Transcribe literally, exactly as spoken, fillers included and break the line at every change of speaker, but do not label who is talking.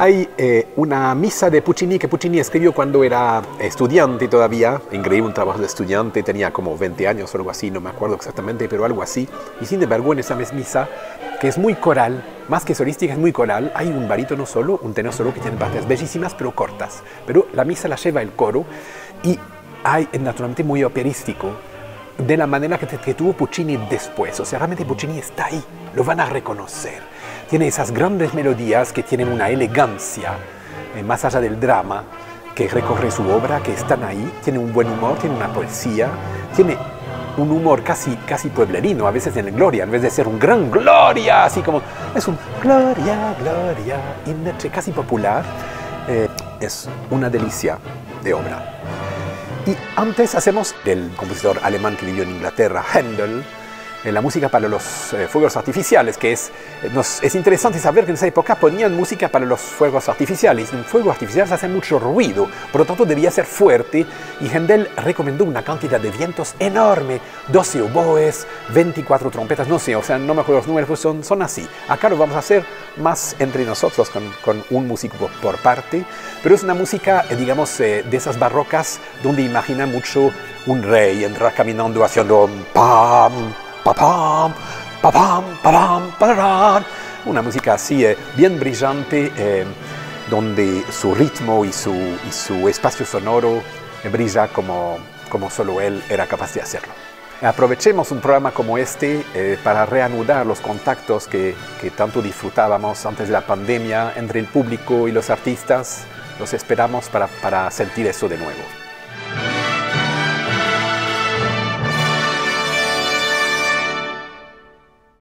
Hay eh, una misa de Puccini que Puccini escribió cuando era estudiante todavía. Increíble, un trabajo de estudiante, tenía como veinte años o algo así, no me acuerdo exactamente, pero algo así. Y sin embargo, en esa misa, que es muy coral, más que solística, es muy coral, hay un barítono solo, un tenor solo que tiene partes bellísimas pero cortas. Pero la misa la lleva el coro y hay naturalmente muy operístico, de la manera que, que tuvo Puccini después. O sea, realmente Puccini está ahí, lo van a reconocer. Tiene esas grandes melodías que tienen una elegancia, eh, más allá del drama, que recorre su obra, que están ahí. Tiene un buen humor, tiene una poesía, tiene un humor casi, casi pueblerino, a veces en el Gloria, en vez de ser un gran Gloria, así como, es un Gloria, Gloria, in the- casi popular. Eh, es una delicia de obra. Y antes hacemos del compositor alemán que vivió en Inglaterra, Händel, eh, la música para los eh, fuegos artificiales, que es, eh, nos, es interesante saber que en esa época ponían música para los fuegos artificiales. Un fuego artificial hace mucho ruido, por lo tanto debía ser fuerte, y Händel recomendó una cantidad de vientos enorme, doce oboes, veinticuatro trompetas, no sé, o sea, no me acuerdo los números, pues son, son así. Acá lo vamos a hacer más entre nosotros, con, con un músico por, por parte, pero es una música, eh, digamos, eh, de esas barrocas, donde imagina mucho un rey entrar caminando haciendo pam, pa pam, pa pam, pa pam, pararán. Una música así, eh, bien brillante, eh, donde su ritmo y su, y su espacio sonoro eh, brilla como, como solo él era capaz de hacerlo. Aprovechemos un programa como este eh, para reanudar los contactos que, que tanto disfrutábamos antes de la pandemia entre el público y los artistas. Los esperamos para, para sentir eso de nuevo.